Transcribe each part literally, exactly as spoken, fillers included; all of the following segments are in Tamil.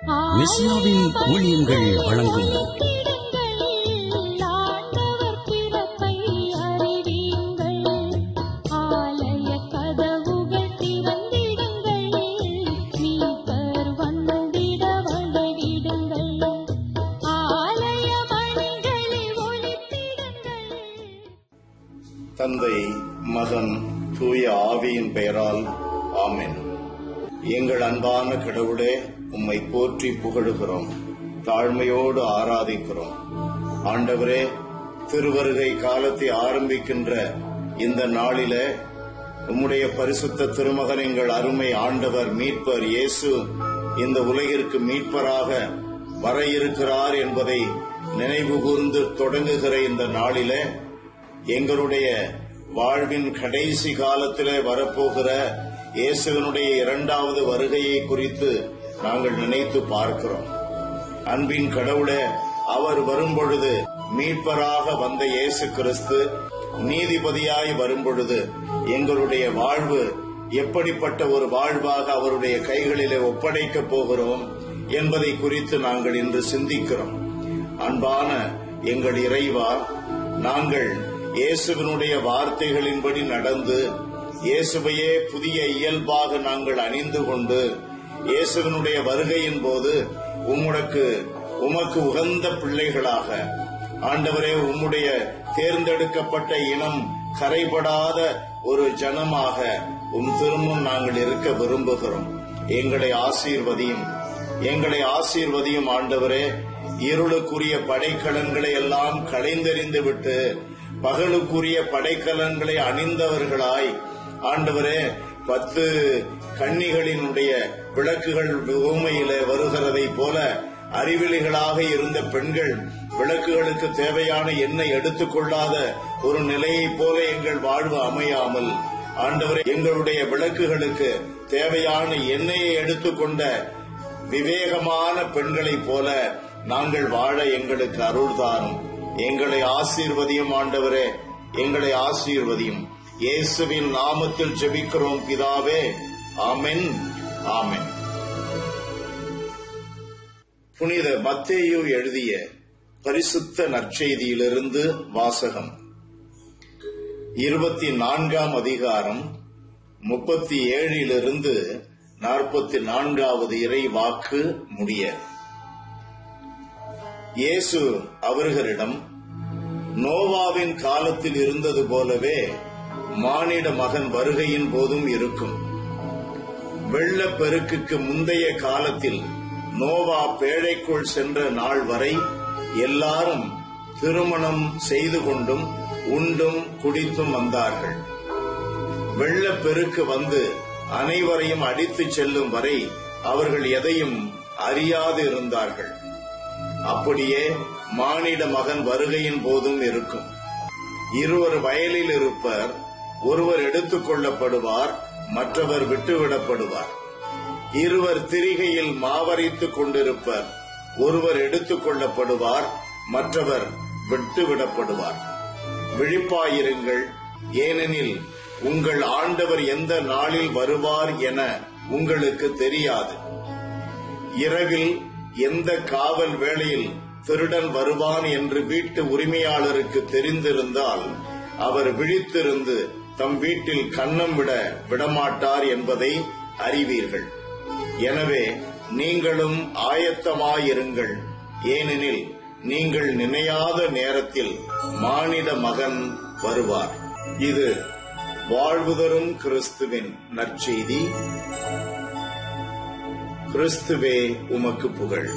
மெசியாவின் ஊழியங்கள் வழங்கும் தந்தை, மகன், தூய ஆவியின் பெயரால் ஆமென். எங்கள் அன்பான கடவுளே, உம்மை போற்றி புகழுகிறோம், தாழ்மையோடு ஆராதிக்கிறோம். ஆண்டவரே, திருவருகை காலத்தை ஆரம்பிக்கின்ற இந்த நாளிலே உம்முடைய பரிசுத்த திருமகன் எங்கள் அருமை ஆண்டவர் மீட்பர் இயேசு இந்த உலகிற்கு மீட்பராக வர இருக்கிறார் என்பதை நினைவு கூர்ந்து தொடங்குகிற இந்த நாளிலே எங்களுடைய வாழ்வின் கடைசி காலத்திலே வரப்போகிற இயேசுவினுடைய இரண்டாவது வருகையை குறித்து நாங்கள் நினைத்து பார்க்கிறோம். அன்பின் கடவுளே, அவர் வரும்பொழுது மீட்பராக வந்த இயேசு கிறிஸ்து நீதிபதியாய் வரும்பொழுது எங்களுடைய வாழ்வு எப்படிப்பட்ட ஒரு வாழ்வாக அவருடைய கைகளிலே ஒப்படைக்கப் போகிறோம் என்பதை குறித்து நாங்கள் இன்று சிந்திக்கிறோம். அன்பான எங்கள் இறைவா, நாங்கள் இயேசுவினுடைய வார்த்தைகளின்படி நடந்து இயேசுவையே புதிய இயல்பாக நாங்கள் அணிந்து கொண்டு இயேசுவினுடைய வருகையின் போது உம்முடக்கு உமக்கு உகந்த பிள்ளைகளாக, ஆண்டவரே, உம்முடைய தேர்ந்தெடுக்கப்பட்ட இனம் கரைபடாத ஒரு ஜனமாக உம் திருமுன் நாங்கள் இருக்க விரும்புகிறோம். எங்களை ஆசீர்வதியும், எங்களை ஆசீர்வதியும் ஆண்டவரே. இருளுக்குரிய படைக்கலன்களை எல்லாம் களைந்தெறிந்து விட்டு பகலுக்குரிய படைக்கலன்களை அணிந்தவர்களாய், ஆண்டவரே, பத்து கன்னிகளினுடைய விளக்குகள் உவமையிலே வருகிறதை போல அறிவிலிகளாக இருந்த பெண்கள் விளக்குகளுக்கு தேவையான எண்ணெய் எடுத்துக் கொள்ளாத ஒரு நிலையைப் போல எங்கள் வாழ்வு அமையாமல், ஆண்டவரே, எங்களுடைய விளக்குகளுக்கு தேவையான எண்ணெயை எடுத்துக்கொண்ட விவேகமான பெண்களைப் போல நாங்கள் வாழ எங்களுக்கு அருள் தாரும். எங்களை ஆசீர்வதியும் ஆண்டவரே, எங்களை ஆசீர்வதியும். இயேசுவின் நாமத்தில் ஜெபிக்கிறோம் பிதாவே, ஆமென், ஆமென். புனித மத்தேயு எழுதிய பரிசுத்த நற்செய்தியிலிருந்து வாசகம். இருபத்தி நான்காம் அதிகாரம் முப்பத்தி ஏழிலிருந்து நாற்பத்தி நான்காவது இறை வாக்கு முடிய. இயேசு அவர்களிடம், நோவாவின் காலத்தில் இருந்தது போலவே மானிட மகன் வருகையின் போதும் இருக்கும். வெள்ளப்பெருக்குக்கு முந்தைய காலத்தில் நோவா பேழைக்குள் சென்ற நாள் வரை எல்லாரும் திருமணம் செய்து கொண்டும் உண்டும் குடித்தும் வந்தார்கள். வெள்ளப்பெருக்கு வந்து அனைவரையும் அடித்துச் செல்லும் வரை அவர்கள் எதையும் அறியாது இருந்தார்கள். அப்படியே மானிட மகன் வருகையின் போதும் இருக்கும். இருவர் வயலில் இருப்பர், ஒருவர் எடுத்துக் கொள்ளப்படுவார், மற்றவர் விட்டுவிடப்படுவார். இருவர் திரிகையில் மாவரைத்துக் கொண்டிருப்பர், ஒருவர் எடுத்துக் கொள்ளப்படுவார், மற்றவர் விட்டுவிடப்படுவார். விழிப்பாயிருங்கள், ஏனெனில் உங்கள் ஆண்டவர் எந்த நாளில் வருவார் என உங்களுக்கு தெரியாது. இரவில் எந்த காவல் வேளையில் திருடன் வருவான் என்று வீட்டு உரிமையாளருக்கு தெரிந்திருந்தால் அவர் விழித்திருந்து தம் வீட்டில் கன்னம் விட விடமாட்டார் என்பதை அறிவீர்கள். எனவே நீங்களும் ஆயத்தமாயிருங்கள், ஏனெனில் நீங்கள் நினையாத நேரத்தில் மானிட மகன் வருவார். இது வாழ்வுதரும் கிறிஸ்துவின் நற்செய்தி. கிறிஸ்துவே உமக்கு புகழ்.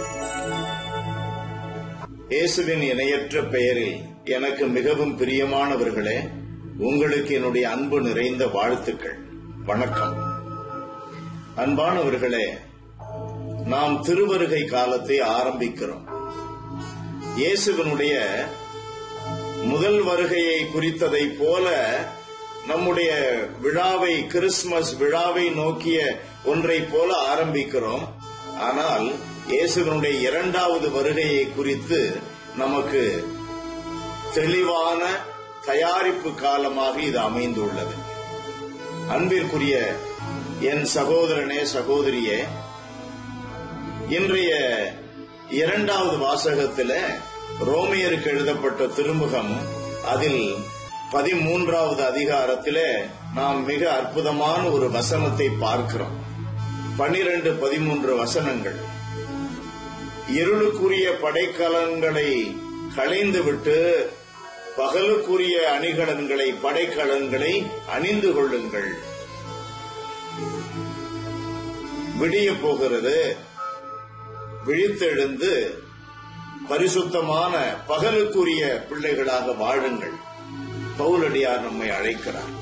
இயேசுவின் இணையற்ற பெயரில் எனக்கு மிகவும் பிரியமானவர்களே, உங்களுக்கு என்னுடைய அன்பு நிறைந்த வாழ்த்துக்கள், வணக்கம். அன்பானவர்களே, நாம் திருவருகை காலத்தை ஆரம்பிக்கிறோம். இயேசுவினுடைய முதல் வருகையை குறித்ததை போல நம்முடைய விழாவை, கிறிஸ்துமஸ் விழாவை நோக்கிய ஒன்றை போல ஆரம்பிக்கிறோம். ஆனால் இயேசுவினுடைய இரண்டாவது வருகையை குறித்து நமக்கு தெளிவான தயாரிப்பு காலமாக இது அமைந்துள்ளது. அன்பிற்குரிய என் சகோதரனே, சகோதரியே, இன்றைய இரண்டாவது வாசகத்தில ரோமையருக்கு எழுதப்பட்ட திருமுகம் அதில் பதிமூன்றாவது அதிகாரத்திலே நாம் மிக அற்புதமான ஒரு வசனத்தை பார்க்கிறோம். பனிரெண்டு பதிமூன்று வசனங்கள். இருளுக்குரிய படைக்கலன்களை களைந்துவிட்டு பகலுக்குரிய அணிகலன்களை படைக்கலன்களை அணிந்து கொள்ளுங்கள். விடிய போகிறது, விழித்தெழுந்து பரிசுத்தமான பகலுக்குரிய பிள்ளைகளாக வாழுங்கள். பவுலடியார் நம்மை அழைக்கிறார்.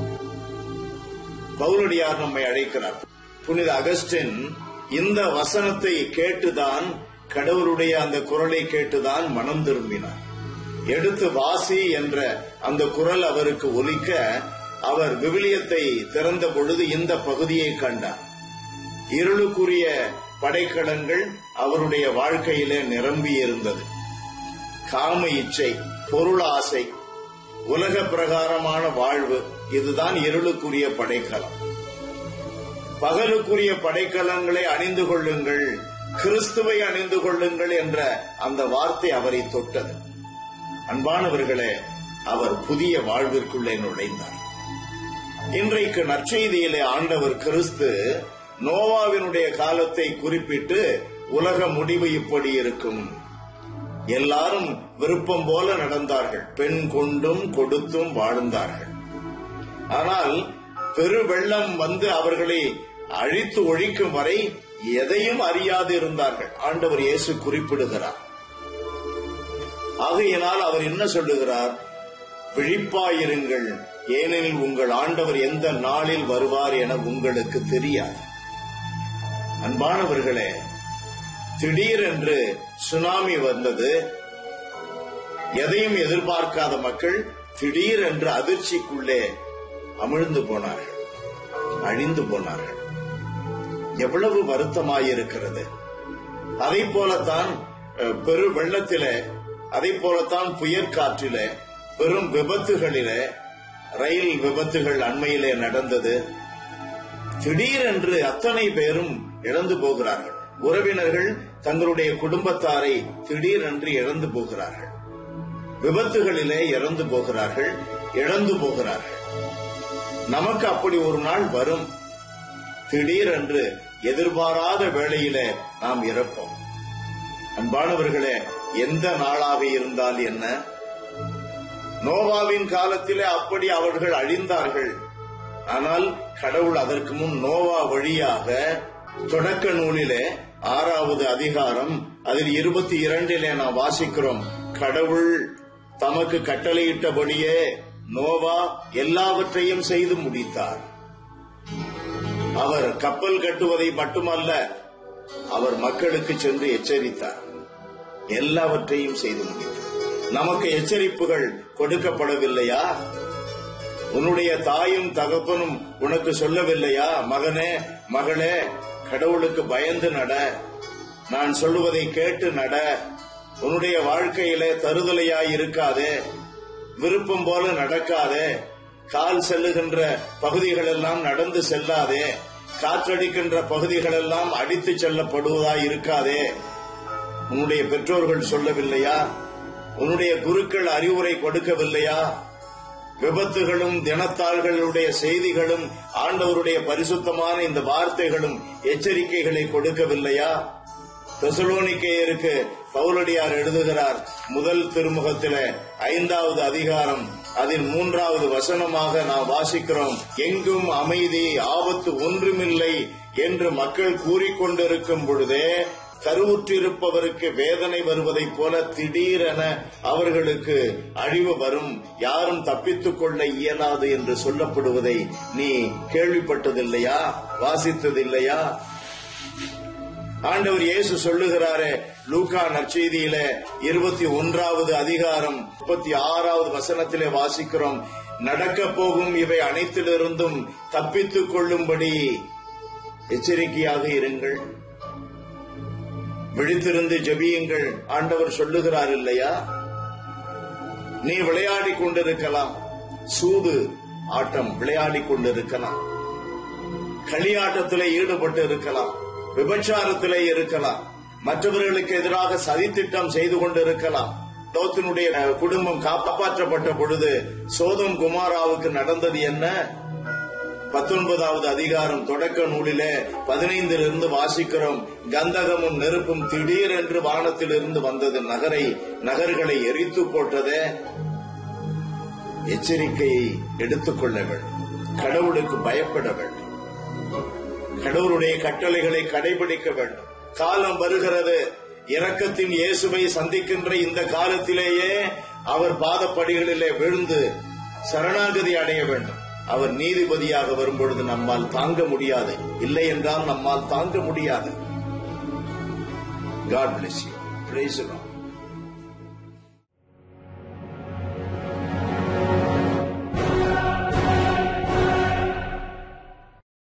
பவுலடியார் நம்மை அழைக்கிறார். புனித அகஸ்டின் இந்த வசனத்தை கேட்டுதான், கடவுளுடைய அந்த குரலை கேட்டுதான் மனம் திரும்பினார். எடுத்து வாசி என்ற அந்த குரல் அவருக்கு ஒலிக்க அவர் விவிலியத்தை திறந்த பொழுது இந்த பகுதியை கண்டார். இருளுக்குரிய படைக்கலன்கள் அவருடைய வாழ்க்கையிலே நிரம்பி இருந்தது. காம இச்சை, பொருளாசை, உலக பிரகாரமான வாழ்வு, இதுதான் இருளுக்குரிய படைக்கலம். பகலுக்குரிய படைக்கலன்களை அணிந்து கொள்ளுங்கள், கிறிஸ்துவை அணிந்து கொள்ளுங்கள் என்ற அந்த வார்த்தை அவரை தொட்டது. அன்பானவர்களே, அவர் புதிய வாழ்விற்குள்ளே நுழைந்தார். இன்றைக்கு நற்செய்தியிலே ஆண்டவர் கிறிஸ்து நோவாவினுடைய காலத்தை குறிப்பிட்டு உலக முடிவு இப்படி இருக்கும், எல்லாரும் விருப்பம் போல நடந்தார்கள், பெண் கொண்டும் கொடுத்தும் வாழ்ந்தார்கள். ஆனால் பெரு வெள்ளம் வந்து அவர்களை அழித்து ஒழிக்கும் வரை எதையும் அறியாது இருந்தார்கள். ஆண்டவர் இயேசு குறிப்பிடுகிறார். ஆகையினால் அவர் என்ன சொல்லுகிறார்? விழிப்பாயிருங்கள், ஏனெனில் உங்கள் ஆண்டவர் எந்த நாளில் வருவார் என உங்களுக்கு தெரியாது. அன்பானவர்களே, திடீரென்று சுனாமி வந்தது. எதையும் எதிர்பார்க்காத மக்கள் திடீரென்று அதிர்ச்சிக்குள்ளே அமிழ்ந்து போனார்கள், அழிந்து போனார்கள். எவ்வளவு வருத்தமாயிருக்கிறது. அதை போலத்தான் பெரு வெள்ளத்திலே, அதை போலத்தான் புயற்காற்றிலே, பெரும் விபத்துகளிலே, ரயில் விபத்துகள் அண்மையிலே நடந்தது. திடீரென்று அத்தனை பேரும் இழந்து போகிறார்கள். உறவினர்கள் தங்களுடைய குடும்பத்தாரை திடீரென்று இழந்து போகிறார்கள். விபத்துகளிலே இறந்து போகிறார்கள், இழந்து போகிறார்கள். நமக்கு அப்படி ஒரு நாள் வரும். திடீரென்று எதிர்பாராத வேளையிலே நாம் இறப்போம். அன்பானவர்களே, எந்த நாளாக இருந்தால் என்ன? நோவாவின் காலத்திலே அப்படி அவர்கள் அழிந்தார்கள். ஆனால் கடவுள் அதற்கு முன் நோவா வழியாக தொடக்க நூலிலே ஆறாவது அதிகாரம் அதில் இருபத்தி இரண்டிலே நாம் வாசிக்கிறோம். கடவுள் தமக்கு கட்டளையிட்டபடியே நோவா எல்லாவற்றையும் செய்து முடித்தார். அவர் கப்பல் கட்டுவதை மட்டுமல்ல, அவர் மக்களுக்கு சென்று எச்சரித்தார். எல்லாவற்றையும் செய்து முடித்தார். நமக்கு எச்சரிப்புகள் கொடுக்கப்படவில்லையா? உன்னுடைய தாயும் தகப்பனும் உனக்கு சொல்லவில்லையா? மகனே, மகளே, கடவுளுக்கு பயந்து நட, நான் சொல்லுவதை கேட்டு நட, உன்னுடைய வாழ்க்கையிலே தருதலையாய் இருக்காதே, விருப்பம் போல நடக்காதே, கால் செல்லுகின்ற பகுதிகள் எல்லாம் நடந்து செல்லாதே, காற்றடிக்கின்ற பகுதிகள் எல்லாம் அடித்து செல்லப்படுவதாய் இருக்காதே. உன்னுடைய பெற்றோர்கள் சொல்லவில்லையா? உன்னுடைய குருக்கள் அறிவுரை கொடுக்கவில்லையா? விபத்துகளும் தினத்தாள்களுடைய செய்திகளும் ஆண்டவருடைய பரிசுத்தமான இந்த வார்த்தைகளும் எச்சரிக்கைகளை கொடுக்கவில்லையா? தெசலோனிக்கேயருக்கு பவுலடியார் எழுதுகிறார். முதல் திருமுகத்திலே ஐந்தாவது அதிகாரம் அதில் மூன்றாவது வசனமாக நாம் வாசிக்கிறோம். எங்கும் அமைதி, ஆபத்து ஒன்றுமில்லை என்று மக்கள் கூறிக்கொண்டிருக்கும் பொழுதே கருவுற்றிருப்பவருக்கு வேதனை வருவதைப் போல திடீரென அவர்களுக்கு அழிவு வரும், யாரும் தப்பித்துக் கொள்ள இயலாது என்று சொல்லப்படுவதை நீ கேள்விப்பட்டதில்லையா? வாசித்ததில்லையா? ஆண்டவர் இயேசு சொல்லுகிறாரே, லூக்கா நற்செய்தியிலே இருபத்தி ஒன்றாவது அதிகாரம் முப்பத்தி ஆறாவது வசனத்திலே வாசிக்கிறோம். நடக்க போகும் இவை அனைத்திலிருந்தும் தப்பித்துக் கொள்ளும்படி எச்சரிக்கையாக இருங்கள், விழித்திருந்து ஜெபியுங்கள் ஆண்டவர் சொல்லுகிறார் இல்லையா? நீ விளையாடி கொண்டிருக்கலாம், சூது ஆட்டம் விளையாடி கொண்டிருக்கலாம், களியாட்டத்திலே ஈடுபட்டு இருக்கலாம். விபச்சாரத்திலே இருக்கலாம், மற்றவர்களுக்கு எதிராக சதித்திட்டம் செய்து கொண்டிருக்கலாம். லோத்தினுடைய குடும்பம் காப்பாற்றப்பட்ட பொழுது சோதம் குமாராவுக்கு நடந்தது என்ன? பத்தொன்பதாவது அதிகாரம் தொடக்க நூலிலே பதினைந்திலிருந்து வாசிக்கிறோம். கந்தகமும் நெருப்பும் திடீரென்று வானத்திலிருந்து வந்தது, நகரை நகர்களை எரித்து போட்டதே. எச்சரிக்கையை எடுத்துக்கொள்ள வேண்டும். கடவுளுக்கு பயப்பட வேண்டும். கடவுளுடைய கட்டளைகளை கடைபிடிக்க வேண்டும். காலம் வருகிறது, இரக்கத்தின் இயேசுவை சந்திக்கின்ற இந்த காலத்திலேயே அவர் பாதப்படிகளிலே விழுந்து சரணாகதி அடைய வேண்டும். அவர் நீதிபதியாக வரும்பொழுது நம்மால் தாங்க முடியாது, இல்லை என்றால் நம்மால் தாங்க முடியாது. God bless you. Praise the Lord.